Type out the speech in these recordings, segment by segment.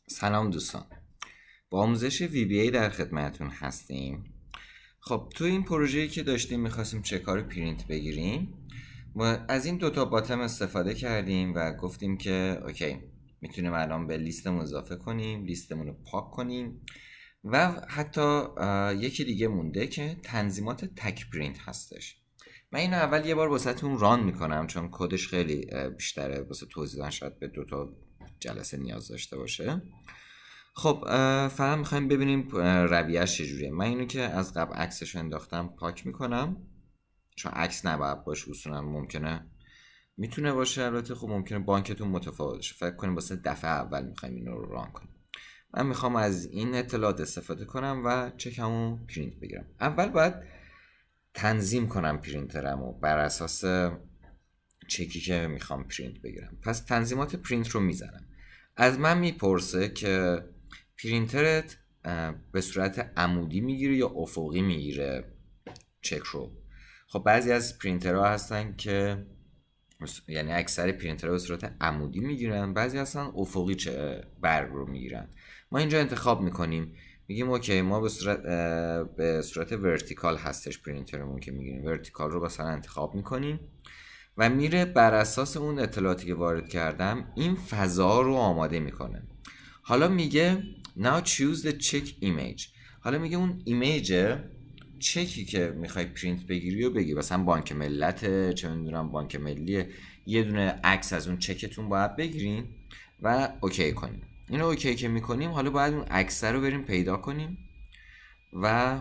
سلام دوستان، با آموزش VBA در خدمتون هستیم. خب تو این پروژه‌ای که داشتیم میخواستیم چک‌ها رو پرینت بگیریم و از این دوتا باتم استفاده کردیم و گفتیم که اوکی میتونیم الان به لیستمون اضافه کنیم، لیستمون رو پاک کنیم و حتی یکی دیگه مونده که تنظیمات تک پرینت هستش. من اینو اول یه بار واسهتون ران میکنم چون کدش خیلی بیشتره، واسه توضیح دادن شاید به دوتا جلسه نیاز داشته باشه. خب فقط میخوایم ببینیم رویهش چجوریه. من اینو که از قبل عکسش انداختم پاک میکنم چون عکس نباید باشه، اصولا ممکنه میتونه باشه، البته خب ممکنه بانکتون متفاوت شه. فکر کنیم واسه دفعه اول میخوایم اینو رو ران کنیم. من میخوام از این اطلاعات استفاده کنم و چکمو پرینت بگیرم. اول باید تنظیم کنم پرینترمو بر اساس چکی که میخوام پرینت بگیرم. پس تنظیمات پرینت رو میزنم. از من میپرسه که پرینترت به صورت عمودی میگیره یا افقی میگیره چک رو. خب بعضی از پرینترها هستن که یعنی اکثر پرینترها به صورت عمودی میگیرن، بعضی هستن افقی برگ رو میگیرن. ما اینجا انتخاب میکنیم، میگیم اوکی ما به صورت ورتیکال هستش پرینترمون که میگیریم، ورتیکال رو مثلا انتخاب میکنیم و میره بر اساس اون اطلاعاتی که وارد کردم این فضا رو آماده میکنه. حالا میگه now choose the check image. حالا میگه اون ایمیج چکی که میخوای پرینت بگیری و بگی، مثلا بانک ملت، چه میدونم بانک ملیه، یه دونه عکس از اون چکتون باید بگیرین و اوکی کنیم. اینو اوکی که میکنیم حالا باید اون عکس رو بریم پیدا کنیم و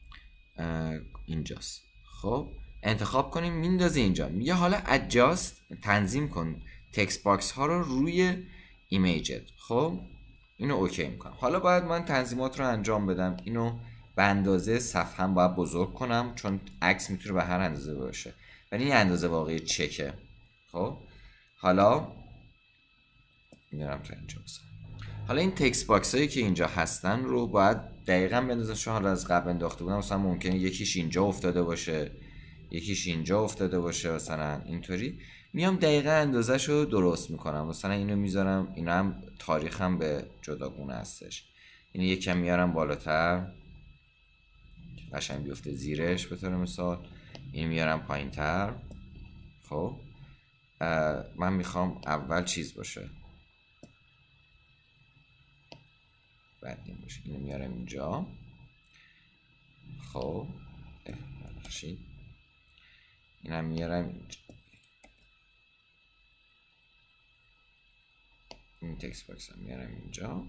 اینجاست. خب انتخاب کنیم میندازه اینجا، میگه حالا adjust تنظیم کن تکست باکس ها رو روی ایمیجت. خب اینو اوکی میکنم. حالا باید من تنظیمات رو انجام بدم. اینو به اندازه صفحه هم باید بزرگ کنم چون عکس میتونه به هر اندازه باشه ولی این اندازه واقعی چکه. خب حالا میارم تا اینجا بسن. حالا این تکست باکس هایی که اینجا هستن رو باید دقیقا بندازم. چون حالا از قبل انداخته بودم مثلا ممکنه یکیش اینجا افتاده باشه، یکیش اینجا افتاده باشه، مثلا اینطوری میام دقیقا اندازش رو درست میکنم. مثلا اینو میذارم، اینا هم تاریخ هم به جداگونه هستش. اینو یکم میارم بالاتر قشنگ بیفته زیرش به طور مثال، اینو میارم پایین تر. خب من میخوام اول چیز باشه، بعد این باشه. اینو میارم اینجا. خب بخشید اینم میارم اینجا. این تکست باکس هم میارم اینجا.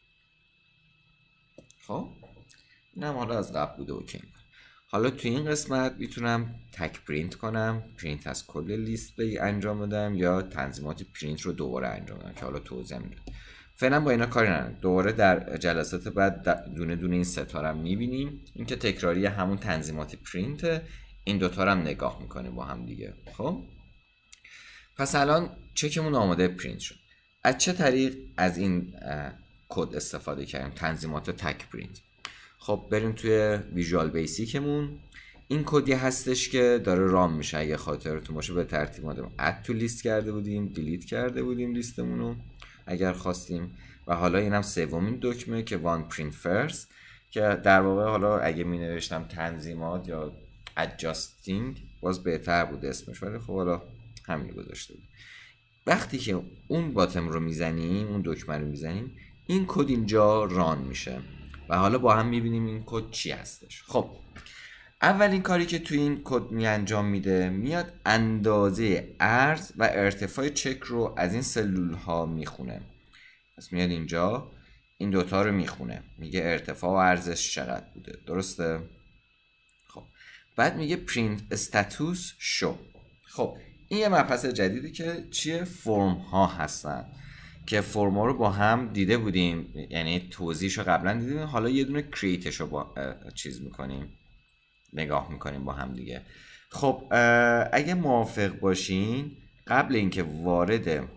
خب اینم حالا از قبل بوده اوکی. حالا تو این قسمت میتونم تک پرینت کنم، پرینت از کل لیست انجام بدم یا تنظیمات پرینت رو دوباره انجام بدم که حالا توضیح میدم. فعلا با اینا کاری ندارم. دوباره در جلسات بعد دونه دونه این ستاره رو میبینیم. این که تکراری همون تنظیمات پرینت، این دوتا رو هم نگاه میکنیم با هم دیگه. خب پس الان چکمون آماده پرینت شد. از چه طریق از این کد استفاده کردیم، تنظیمات تک پرینت؟ خب بریم توی ویژوال بیسیکمون. این کدی هستش که داره رام میشه. اگه خاطرتون باشه به ترتیب اومدیم اد تو لیست کرده بودیم، دیلیت کرده بودیم لیستمونو اگر خواستیم، و حالا اینم سومین دکمه که وان پرینت فرست، که در واقع حالا اگه می نوشتم تنظیمات یا adjusting باز بهتر بود اسمش، ولی خب حالا همین گذاشته بود. وقتی که اون باتم رو میزنیم، اون دکمه رو میزنیم، این کد اینجا ران میشه و حالا با هم میبینیم این کد چی هستش. خب اولین کاری که تو این کد انجام میده، میاد اندازه عرض و ارتفاع چک رو از این سلول ها میخونه. پس میاد اینجا این دوتا رو میخونه، میگه ارتفاع و عرضش چقدر بوده. درسته؟ خب بعد میگه print status show. خب این یه مبحث جدیدی که چیه؟ فرم ها هستن که فرم ها رو با هم دیده بودیم، یعنی توضیحش رو قبلا دیدیم. حالا یه دونه کریتش رو با چیز میکنیم، نگاه میکنیم با هم دیگه. خب اگه موافق باشین قبل اینکه وارد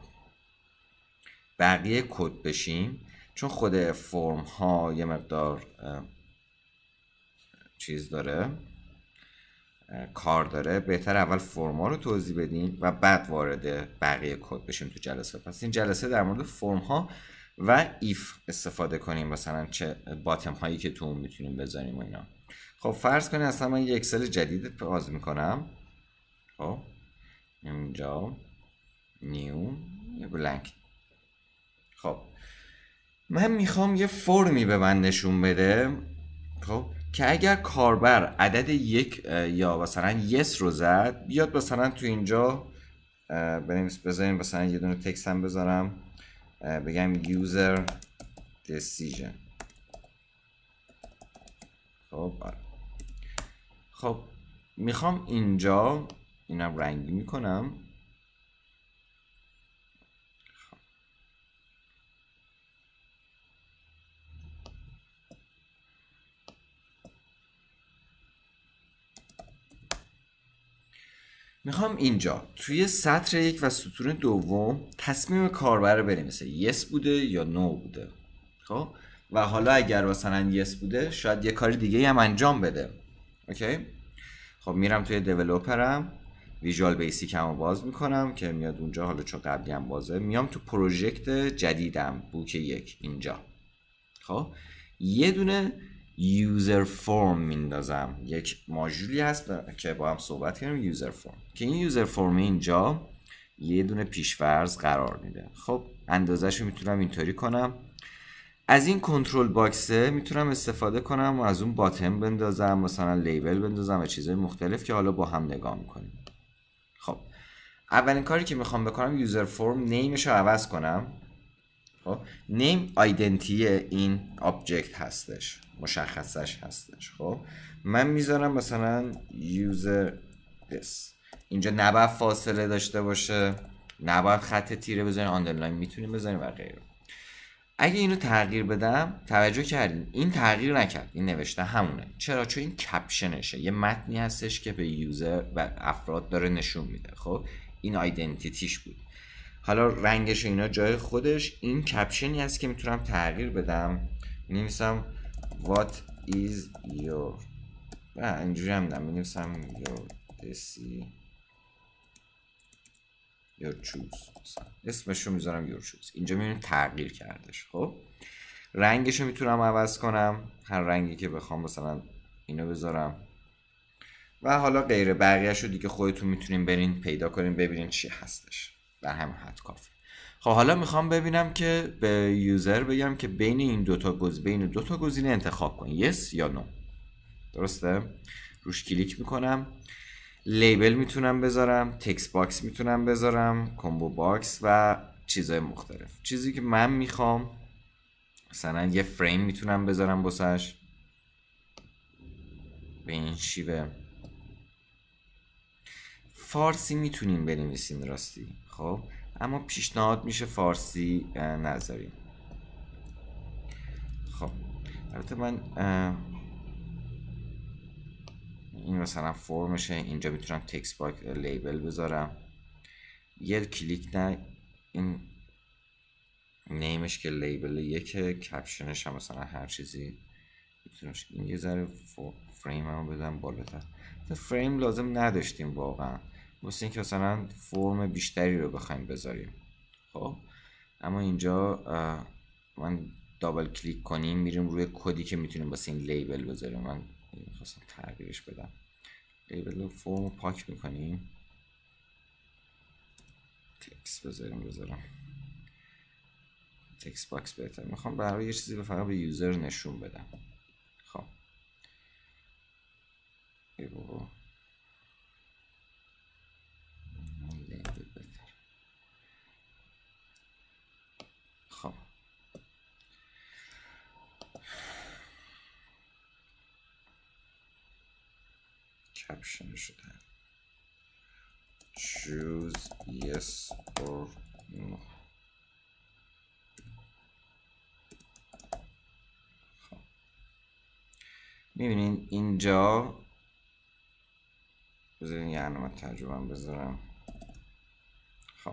بقیه کد بشیم، چون خود فرم ها یه مقدار چیز داره، کار داره، بهتر اول فرم ها رو توضیح بدیم و بعد وارد بقیه کد بشیم تو جلسه. پس این جلسه در مورد فرم ها و ایف استفاده کنیم، مثلا چه باتم هایی که تو اون میتونیم بذاریم و اینا. خب فرض کنید اصلا من یه اکسل جدید باز میکنم. خب اینجا نیو بلانک. خب من میخوام یه فرمی به من نشون بده، خب که اگر کاربر عدد 1 یا مثلا یس رو زد، بیاد مثلا تو اینجا بذاریم مثلا یه دونه تکست هم بذارم، بگم user decision. خب میخوام اینجا اینم رنگی میکنم. میخوام اینجا توی سطر 1 و سطور دوم تصمیم کاربر رو بنویسه یس بوده یا نو بوده. خب و حالا اگر مثلا یس بوده شاید یه کاری دیگه هم انجام بده. اوکی. خب میرم توی دیولپرم، ویژوال بیسیک هم باز میکنم که میاد اونجا، حالا چون قبلی هم بازه، میام تو پروژکت جدیدم بوک 1 اینجا. خب یه دونه یوزر فرم میندازم، یک ماژولی هست که با هم صحبت کردیم، یوزر فرم، که این یوزر فرم اینجا یه دونه پیش‌فرض قرار میده. خب اندازه‌شو میتونم اینطوری کنم. از این کنترل باکسه میتونم استفاده کنم و از اون باتم بندازم، مثلا لیبل بندازم و چیزهای مختلف که حالا با هم نگاه میکنیم. خب اولین کاری که میخوام بکنم یوزر فرم نیمش رو عوض کنم. خب نیم آیدنتی این آبجکت هستش، مشخصش هستش. خب من میذارم مثلا user this. اینجا نباید فاصله داشته باشه، نباید خط تیره بذاریم، آندرلاین میتونیم بذاریم و غیره. اگه اینو تغییر بدم، توجه کردین این تغییر نکرد، این نوشته همونه. چرا؟ چون این کپشنشه، یه متنی هستش که به یوزر و افراد داره نشون میده. خب این آیدنتیتیش بود. حالا رنگش اینا جای خودش، این کپشنی هست که میتونم تغییر بدم. می‌نویسم what is your، اینجوری هم می‌نویسم your your choose، اسمش رو میذارم your choose. اینجا میبینید تغییر کردش. خب رنگش رو میتونم عوض کنم، هر رنگی که بخوام، مثلا اینو بذارم و حالا غیره. بقیه‌شو دیگه خودتون میتونین برین پیدا کنین ببینین چی هستش، در همین حد کافی. خب حالا میخوام ببینم که به یوزر بگم که بین این دو تا گزینه انتخاب کن، yes یا no. درسته؟ روش کلیک میکنم، لیبل میتونم بذارم، تکست باکس میتونم بذارم، کامبو باکس و چیزهای مختلف. چیزی که من میخوام، مثلا یه فریم میتونم بذارم بسش به این شیوه. فارسی میتونیم بنویسیم راستی، خب اما پیشنهاد میشه فارسی نذاریم. خب البته من این مثلا فرمشه، اینجا میتونم تکست باکس لیبل بذارم، یه کلیک نه، این نیمش که لیبل یکه، کپشنش هم مثلا هر چیزی میتونم. این یه ذره فریم هم بدم بالاتر. فریم لازم نداشتیم واقعا، واسه اینکه مثلا فرم بیشتری رو بخوایم بذاریم. خب اما اینجا من دابل کلیک کنیم میریم روی کدی که میتونیم واسه این لیبل بذاریم. من میخواستم تغییرش بدم، لیبل فرم رو پاک میکنیم، تکست بذارم تکست باکس بهتر. میخوام برای یه چیزی فقط به یوزر نشون بدم. خب ای بابا خب کپشن شده choose yes or no. خب میبینین اینجا، بذارین یه علامت ترجمه بذارم. خب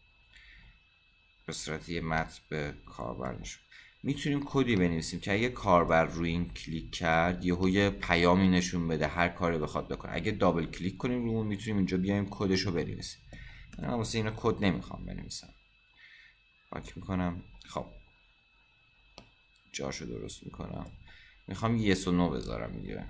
به صورت یه متن به کاربر نشون. میتونیم کدی بنویسیم که اگه کاربر روی این کلیک کرد یه پیامی نشون بده، هر کاری بخواد بکنه. اگه دابل کلیک کنیم رومون میتونیم اینجا بیایم کدش رو بنویسیم. من واسه اینا کد نمیخوام بنویسم، پاک میکنم. خب جاشو درست میکنم. میخوام یس و نو بذارم دیگه.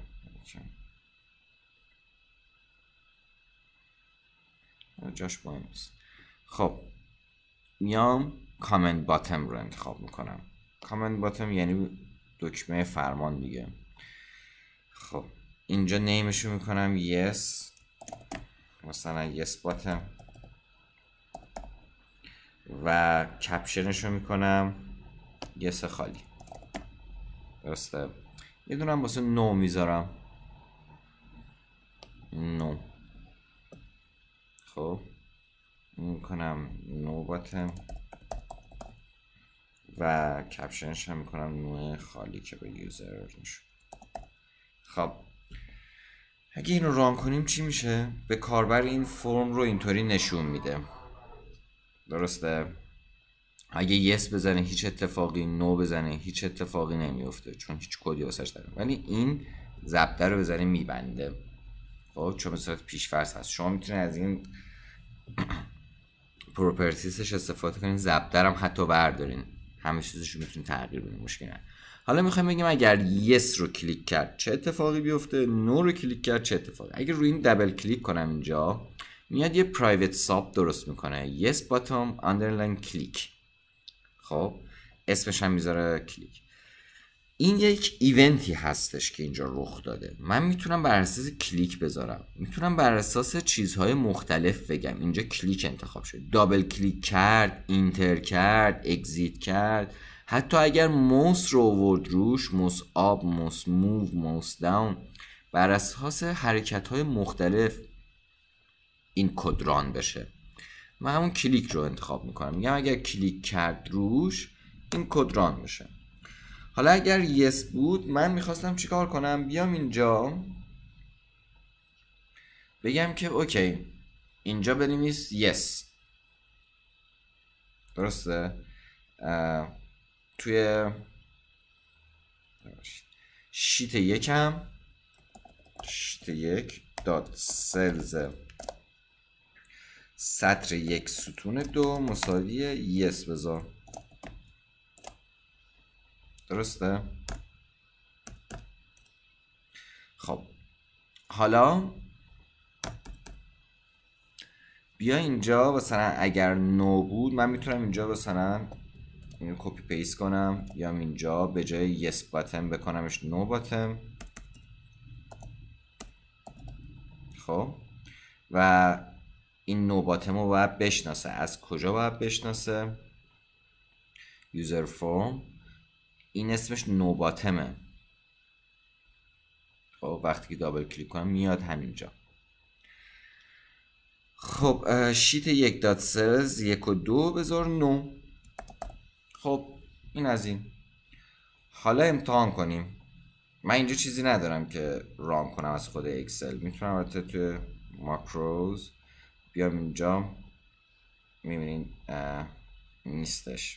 جاش مهم نیست. خب میام کامنت باتم رو انتخاب میکنم. کامنت باتم یعنی دکمه فرمان دیگه. خب اینجا نیمشو میکنم yes، مثلا yes باتم، و کپشنشو میکنم yes خالی. درسته. یه دونم واسه نو میذارم، نو. خب میکنم نو باتم و کپشنش هم میکنم نو خالی که به یوزر نشون. خب اگه اینو ران کنیم چی میشه؟ به کاربر این فرم رو اینطوری نشون میده. درسته. اگه یس بزنه هیچ اتفاقی، نو بزنه هیچ اتفاقی نمیفته چون هیچ کدی واسش دارم، ولی این ضبط رو بزنه میبنده. خب چون به صورت پیش‌فرض هست. شما میتونید از این پروپرتیسش استفاده کنین، ضبط هم حتی بردارین، همه چیزش رو میتونین تغییر بدین، مشکلی نداره. حالا میخوایم بگیم اگر یس رو کلیک کرد چه اتفاقی بیفته، نو رو کلیک کرد چه اتفاقی. اگر روی این دبل کلیک کنم اینجا میاد یه پرایوت ساب درست میکنه، یس باتم اندرلاین کلیک. خب اسمش هم میذاره کلیک. این یک ایونتی هستش که اینجا رخ داده. من میتونم بر اساس کلیک بذارم، میتونم بر اساس چیزهای مختلف بگم. اینجا کلیک انتخاب شد، دابل کلیک کرد، اینتر کرد، اگزیت کرد. حتی اگر موس رو آورد روش، موس آپ، موس موو، موس داون، بر اساس حرکت های مختلف این کد ران بشه. من همون کلیک رو انتخاب میکنم، میگم اگر کلیک کرد روش این کد ران بشه. حالا اگر یس بود من میخواستم چیکار کنم؟ بیام اینجا بگم که اوکی اینجا بنویس یس. درسته. توی شیت یکم، شیت یک دات سلز سطر یک ستون دو مساوی یس بذار. درسته. خب حالا بیا اینجا مثلا اگر نو بود من میتونم اینجا مثلا اینو کپی پیست کنم، یا اینجا به جای یس باتم بکنمش نو باتم. خب و این نو باتم رو باید بشناسه. از کجا باید بشناسه؟ یوزر فرم، این اسمش نو باتمه. خب وقتی که دابل کلیک کنم میاد همینجا. خب شیت یک دات سلز یک و دو بذار نو. خب این از این. حالا امتحان کنیم. من اینجا چیزی ندارم که ران کنم از خود اکسل. میتونم البته توی ماکروز بیام اینجا، میبینین نیستش.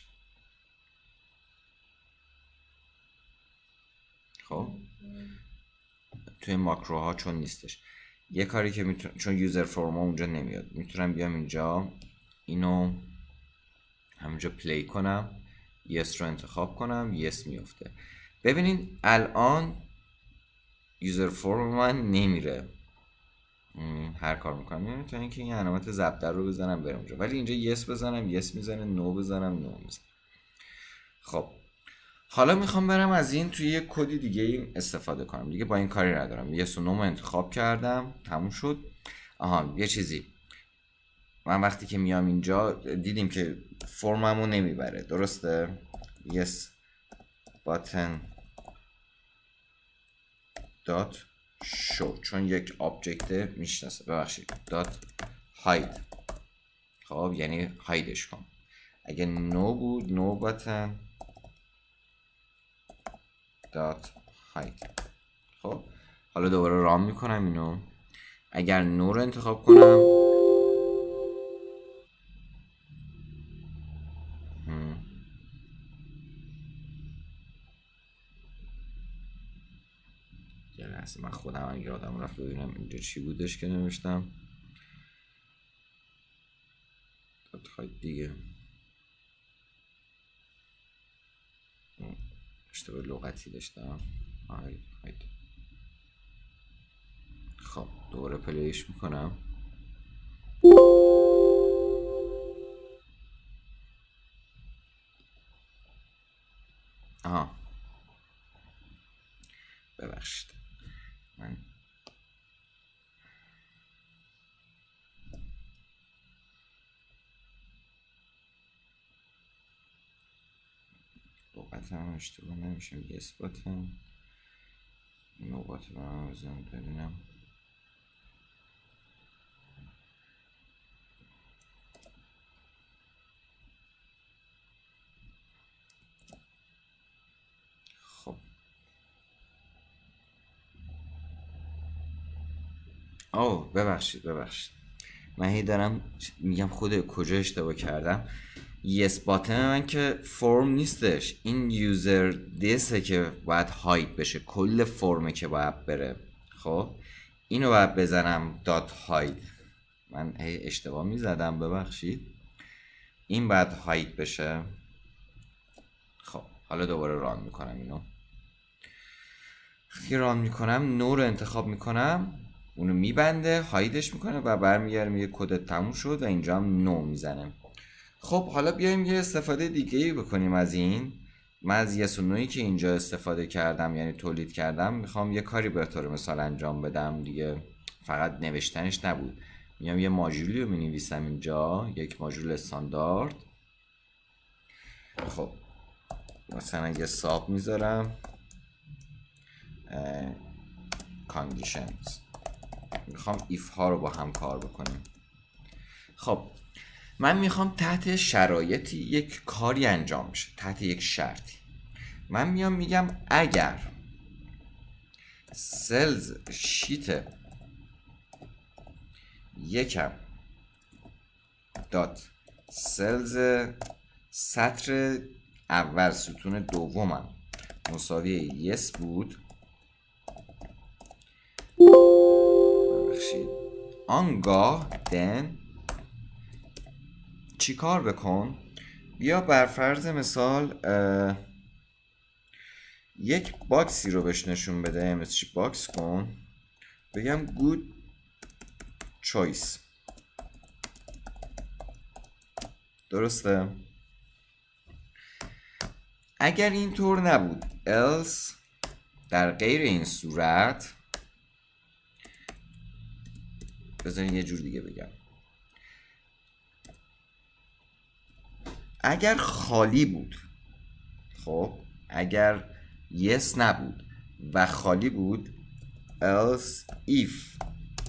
خب توی ماکروها چون نیستش، یه کاری که میتونم، چون یوزر فرما اونجا نمیاد، میتونم بیام اینجا اینو همینجا پلی کنم، یس رو انتخاب کنم، یس میفته. ببینین الان یوزر فرم من نمیره، هر کار میکنم تا اینکه این علامت ضبط رو بزنم برم اونجا، ولی اینجا یس بزنم یس میزنه، نو بزنم نو میزنه. خب حالا میخوام برم از این توی یه کدی دیگه استفاده کنم دیگه. با این کاری ندارم. یس و نو انتخاب کردم، تموم شد. آها یه چیزی، من وقتی که میام اینجا دیدیم که فرممو نمیبره. درسته. یس باتن دات شو، چون یک آبجکت میشناسه. ببخشید دات هاید. خب یعنی هایدش کن. اگه نو بود نو باتن دات هاید. خب حالا دوباره رام میکنم اینو. اگر نو رو انتخاب کنم یه لحظه من خودم هم یادم رفت ببینم اینجا چی بودش که نوشتم. دات هاید دیگه اشتباه لغتی داشتم. هاید. خب دوباره پلیش میکنم. آها ببخشید من لغتم اشتباه نمیشه. یس باتم نوبات رو بزنم ببینم. خب ببخشید من هی دارم میگم خود کجا اشتباه کردم. یس باتن من که فرم نیستش، این یوزر دیسه که باید هاید بشه، کل فرمه که باید بره. خب اینو باید بزنم دات هاید. من هی اشتباه میزدم ببخشید. این باید هاید بشه. خب حالا دوباره ران میکنم اینو. وقتی ران میکنم نو رو انتخاب میکنم، اونو میبنده هایدش میکنه و برمیگرده میگه کدت تموم شد و اینجا هم نو میزنه. خب حالا بیایم یه استفاده دیگه ای بکنیم از این. من از یس و نویی که اینجا استفاده کردم یعنی تولید کردم میخوام یه کاری به طور مثال انجام بدم دیگه، فقط نوشتنش نبود. میام یه ماژولی رو مینویسم اینجا، یک ماژول استاندارد. خب مثلا یه ساب میذارم conditions. میخوام ایف ها رو با هم کار بکنیم. خب من میخوام تحت شرایطی یک کاری انجام بشه، تحت یک شرطی. من میام میگم اگر سلز شیت یکم دات سلز سطر اول ستون دومم مساوی یس بود، ببخشید آنگاه دن چی کار بکن؟ بیا بر فرض مثال یک باکسی رو بهش نشون بده، MSG باکس کن، بگم good choice. درسته؟ اگر اینطور نبود else، در غیر این صورت بذارین یه جور دیگه بگم، اگر خالی بود، خب اگر yes نبود و خالی بود else if،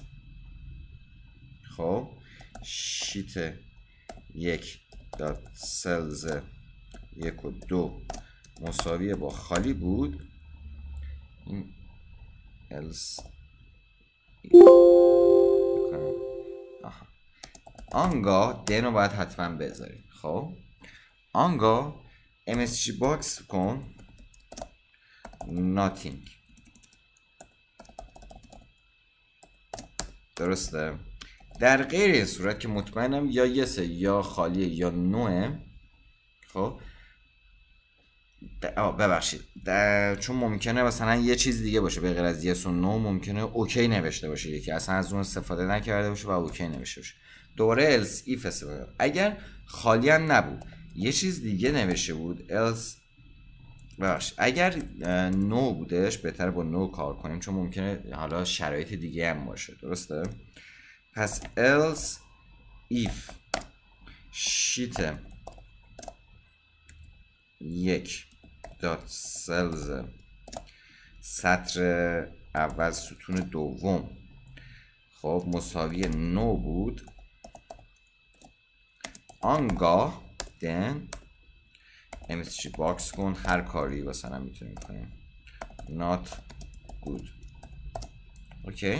خب شیت یک دات سلز یک و دو مساویه با خالی بود، این else آنگاه دن رو باید حتما بذاریم. خب آنگاه MSG باکس کن nothing. درسته؟ در غیر این صورت که مطمئنم یا یسه یا خالیه یا نوه. خب ببخشید چون ممکنه مثلا یه چیز دیگه باشه به غیر از یس و نو، ممکنه اوکی نوشته باشه، یکی اصلا از اون استفاده نکرده باشه و اوکی نوشته باشه. دوباره else if استفاده. اگر خالی هم نبود یه چیز دیگه نوشته بود else، ببخشید اگر نو بودش بهتره با نو کار کنیم چون ممکنه حالا شرایط دیگه هم باشه. درسته؟ پس else if شیت یک دات سلز سطر اول ستون دوم خب مساوی نو بود، آنگاه دن MSG باکس کن، هر کاری مثلا میتونیم کنیم not good. اوکی.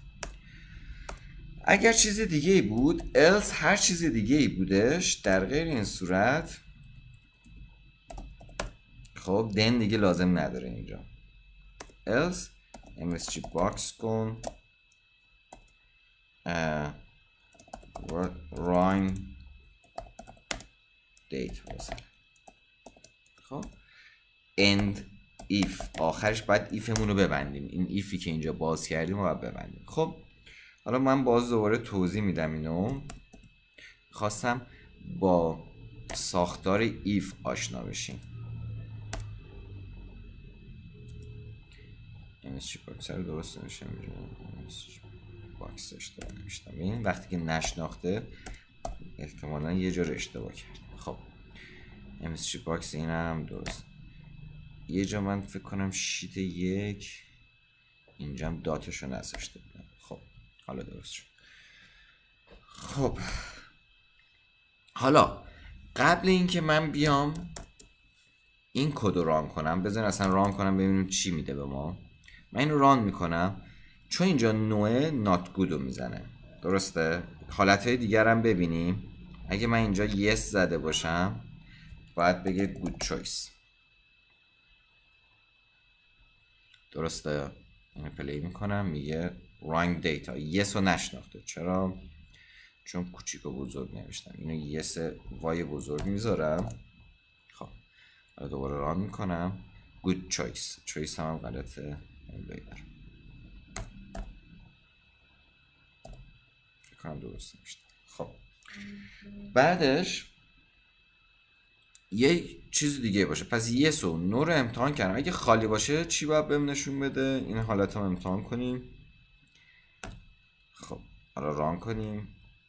اگر چیز دیگه ای بود else هر چیز دیگه ای بودش، در غیر این صورت خب دن دیگه لازم نداره اینجا. else MSG باکس کن rhyme date مثلا. خب end ایف آخرش باید ایفمون رو ببندیم. این ایفی که اینجا باز کردیم رو باید ببندیم. خب حالا من باز دوباره توضیح میدم اینو. خواستم با ساختار ایف آشنا بشیم. MSG باکس رو درست نمیشه باکسش داره نمیشتم. این وقتی که نشناخته احتمالا یه جا رو اشتباه کرد. خب MSG باکس این هم درست. یه جا من فکر کنم شیت 1 اینجا هم داتشو نذاشته بودم. خب حالا درست شد. خب حالا قبل اینکه من بیام این کد رو ران کنم، بذارین اصلا ران کنم ببینیم چی میده به ما. من اینو ران میکنم چون اینجا نوع نات گود رو میزنه. درسته؟ حالتهای دیگر هم ببینیم. اگه من اینجا یس زده باشم باید بگه گود چویس. درسته؟ اینو پلی میکنم میگه رانگ دیتا. یس رو نشناخته. چرا؟ چون کوچیک و بزرگ نوشتم. اینو یس وای بزرگ میذارم. خب حالا دوباره ران میکنم. گود چویس. چویس هم غلطه. فکر کنم درست نوشتم. خب بعدش یه چیز دیگه باشه. پس یس و نو رو امتحان کردم. اگه خالی باشه چی باید بهم نشون بده؟ این حالت هم امتحان کنیم. خب حالا ران کنیم.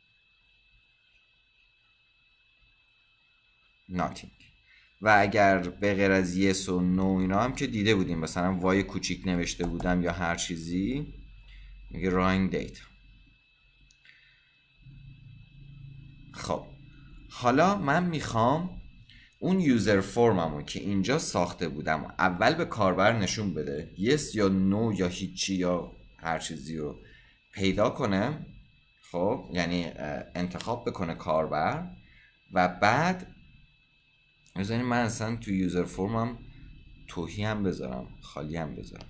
nothing. و اگر به غیر از یس و نو اینا هم که دیده بودیم، مثلا وای کوچیک نوشته بودم یا هر چیزی، میگه wrong data. خب حالا من میخوام اون یوزر فرممو که اینجا ساخته بودم اول به کاربر نشون بده، یس یا نو یا هیچی یا هر چیزی رو پیدا کنم. خب یعنی انتخاب بکنه کاربر و بعد بذاریم من اصلا تو یوزر فرمم توهی هم بذارم، خالی هم بذارم.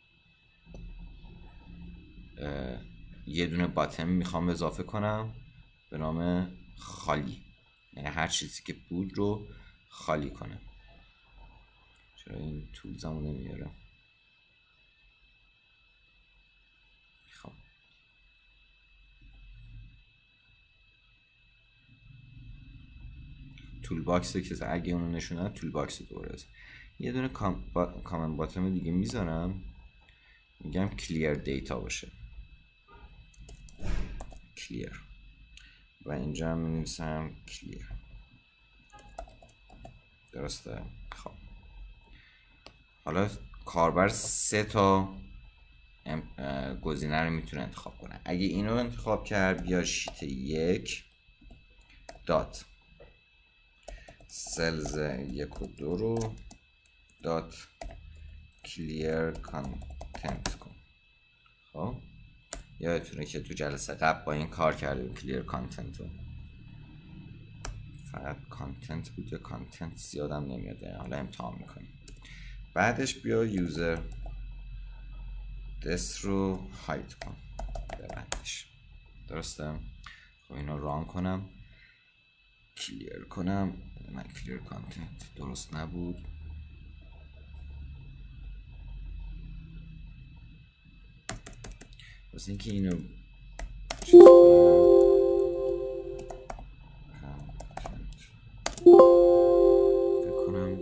یه دونه باتن میخوام اضافه کنم به نام خالی، یعنی هر چیزی که بود رو خالی کنم. چرا این تولزمو نمیارم؟ خب تول باکس که اگه اونو نشونه تول باکس دوباره یه دونه کامن باتم دیگه میذارم، میگم کلیر دیتا باشه. کلیر و اینجا هم می‌نویسم کلیر. درسته؟ خب حالا کاربر 3 تا گزینه رو میتونه انتخاب کنه. اگه اینو انتخاب کرد بیا شیت 1 دات سلز 1 و 2 رو دات کلیر کانتنت کن. خب یادتونه که تو جلسه قبل با این کار کردیم کلیر کانتنت رو. فقط کانتنت بود یا کانتنت زیادم نمیاد، حالا امتحان میکنیم. بعدش بیا یوزر دس رو هاید کن، ببندش. درسته؟ خب اینو ران کنم، کلیر کنم. من کلیر کانتنت درست نبود. واسه اینکه اینو چیز کنم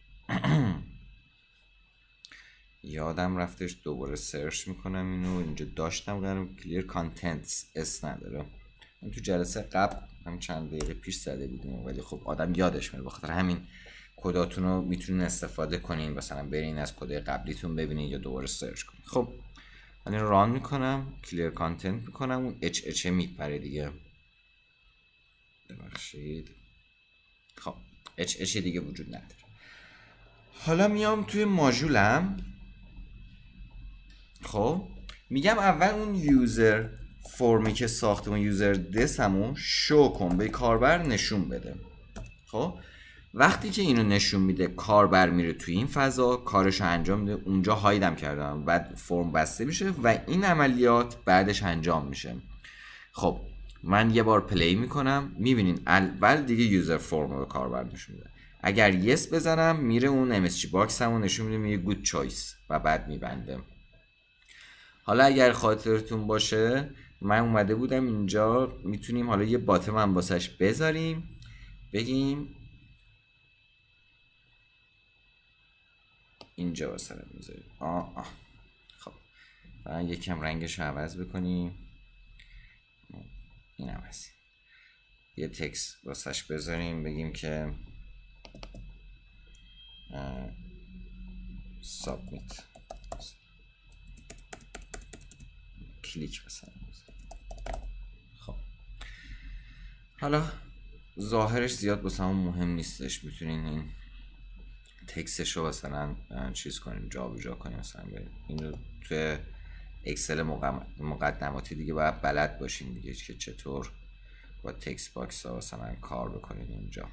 یادم رفتش، دوباره سرچ میکنم اینو. اینجا داشتم قرارم کلیر کانتنتس اس نداره. من تو جلسه قبل هم چند دقیقه پیش زده بودیم ولی خب آدم یادش میره، بخاطر همین کداتون رو میتونین استفاده کنین، مثلا برین از کد قبلیتون ببینین یا دوباره سرچ کنین. خب من این ران میکنم، کلیر کانتنت میکنم، اون اچ میپره دیگه. ببخشید. خب اچ دیگه وجود نداره. حالا میام توی ماژولم. خب میگم اول اون یوزر فرمی که ساخته، اون یوزر دسمو شو کن، به کاربر نشون بده. خب وقتی که اینو نشون میده کاربر میره توی این فضا، کارشو انجام میده. اونجا هایدم کردم، بعد فرم بسته میشه و این عملیات بعدش انجام میشه. خب من یه بار پلی میکنم، میبینین اول دیگه یوزر فرم رو به کاربر نشون میده. اگر یس بزنم میره اون MSG باکس همون نشون میده، میگه گود چویس و بعد میبنده. حالا اگر خاطرتون باشه من اومده بودم اینجا، میتونیم حالا یه باتم هم واسش بذاریم، بگیم اینجا مثلا میذاریم خب برای یکم رنگش رو عوض بکنیم، این هم هست. یه تکست واسش بذاریم، بگیم که سابمیت، کلیک مثلا. خب حالا ظاهرش زیاد واسه همون مهم نیستش، میتونین این تکستش رو مثلا چیز کنیم، جابجا کنیم، مثلا اینو توی اکسل مقدماتی دیگه باید بلد باشیم دیگه که چطور با تکست باکس ها مثلا کار بکنیم اینجا.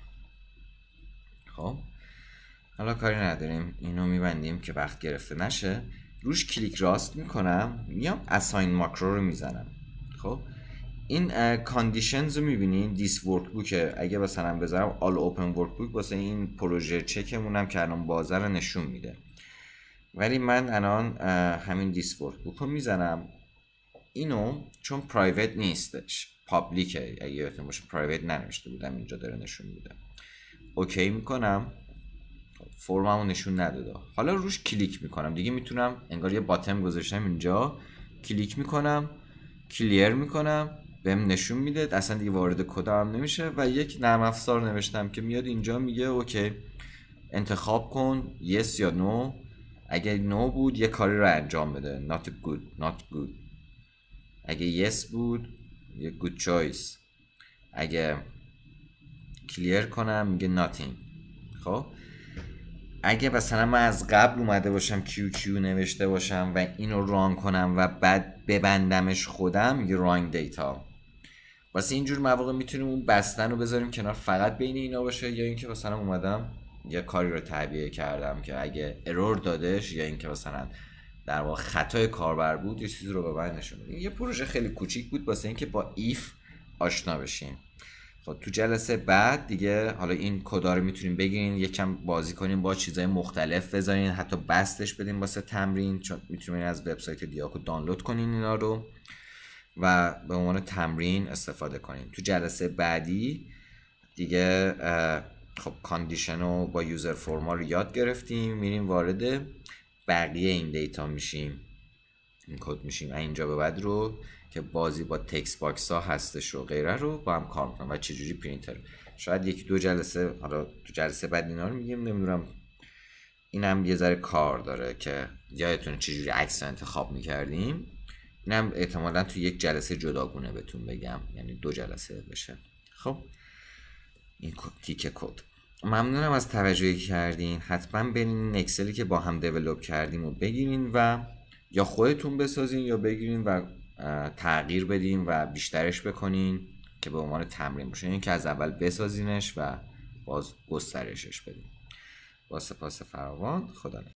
خب حالا کاری نداریم، اینو میبندیم که وقت گرفته نشه. روش کلیک راست میکنم، میام اساین ماکرو رو میزنم. خب این کاندیشنز رو میبینین، دیس ورک بوکه، اگه مثلا بذارم آل اوپن ورک بوک واسه این پروژه چکمونم که الان بازه رو نشون میده، ولی من الان همین دیس ورک بوک رو میزنم. اینو چون پرایوت نیستش، پابلیکه، اگه یادتون باشه پرایوت ننوشته بودم، اینجا داره نشون میده. اوکی میکنم، فرممو نشون نداده. حالا روش کلیک میکنم دیگه، میتونم انگار یه باتم گذاشتم اینجا، کلیک میکنم، کلیر میکنم، بهم نشون میده، اصلا دیگه وارد کدام نمیشه و یک نرم افزار نوشتم که میاد اینجا میگه اوکی انتخاب کن yes یا no. اگه no بود یه کاری رو انجام بده، not good. اگه yes بود یه good choice. اگه کلیر کنم میگه nothing. خب اگه مثلا من از قبل اومده باشم QQ نوشته باشم و اینو ران کنم و بعد ببندمش خودم، میگه ران دیتا. واسه اینجور مواقع میتونیم اون بستن رو بذاریم کنار، فقط بین اینا باشه، یا اینکه مثلا اومدم یه کاری رو تعبیه کردم که اگه ارور دادش یا اینکه مثلا در واقع خطای کاربر بود یه چیزی رو به من نشون بده. یه پروژه خیلی کوچیک بود واسه اینکه با ایف آشنا بشیم. خب تو جلسه بعد دیگه حالا این کدا رو میتونیم بگیرین، یکم بازی کنیم با چیزای مختلف بذارین، حتی بستش بدین واسه تمرین، چون میتونین از وبسایت دیاکو دانلود کنین اینا رو و به عنوان تمرین استفاده کنین. تو جلسه بعدی دیگه خب کاندیشن رو با یوزر فرما رو یاد گرفتیم، میریم وارد بقیه این دیتا میشیم، این کد میشیم اینجا به بعد رو که بازی با تکست باکس ها هستش و غیره رو با هم کار میکنم و چجوری پرینتر. شاید یکی دو جلسه، حالا تو جلسه بعد اینا رو میگیم، نمیدونم. اینم یه ذره کار داره که یادتونه چجوری عکس انتخاب میکردیم، اینم احتمالا تو یک جلسه جداگونه بهتون بگم، یعنی 2 جلسه بشه. خب این تیکه کد. ممنونم از توجهی کردین. حتما برین این اکسلی که با هم دیولپ کردیم و بگیرین و یا خودتون بسازین یا بگیرین و تغییر بدین و بیشترش بکنین که به عنوان تمرین باشه، این که از اول بسازینش و باز گسترشش بدین. با سپاس فراوان، خدا نگهدار.